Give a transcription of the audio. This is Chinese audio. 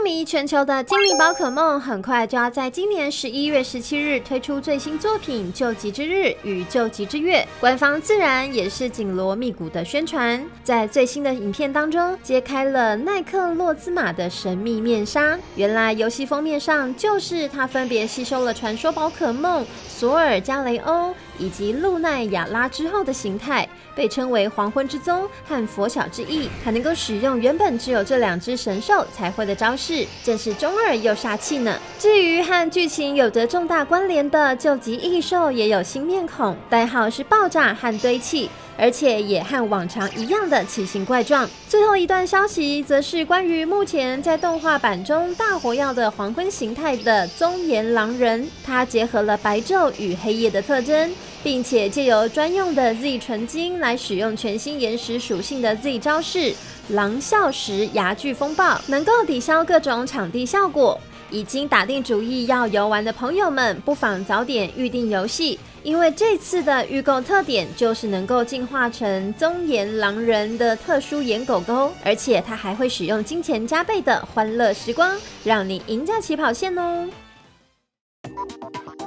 风靡全球的精灵宝可梦，很快就要在今年11月17日推出最新作品《救急之日》与《救急之月》，官方自然也是紧锣密鼓的宣传。在最新的影片当中，揭开了奈克洛兹玛的神秘面纱。原来游戏封面上就是他分别吸收了传说宝可梦索尔加雷欧以及露奈雅拉之后的形态，被称为黄昏之宗和佛晓之翼，还能够使用原本只有这2只神兽才会的招式，真是中二又煞气呢。至于和剧情有着重大关联的救急异兽也有新面孔，代号是爆炸和堆砌，而且也和往常一样的奇形怪状。最后一段消息则是关于目前在动画版中大火药的黄昏形态的宗炎狼人，它结合了白昼与黑夜的特征，并且借由专用的 Z 纯金来使用全新岩石属性的 Z 招式狼啸石牙巨风暴，能够抵消各种场地效果。已经打定主意要游玩的朋友们，不妨早点预定游戏，因为这次的预购特点就是能够进化成宗炎狼人的特殊眼狗狗，而且它还会使用金钱加倍的欢乐时光，让你赢在起跑线哦。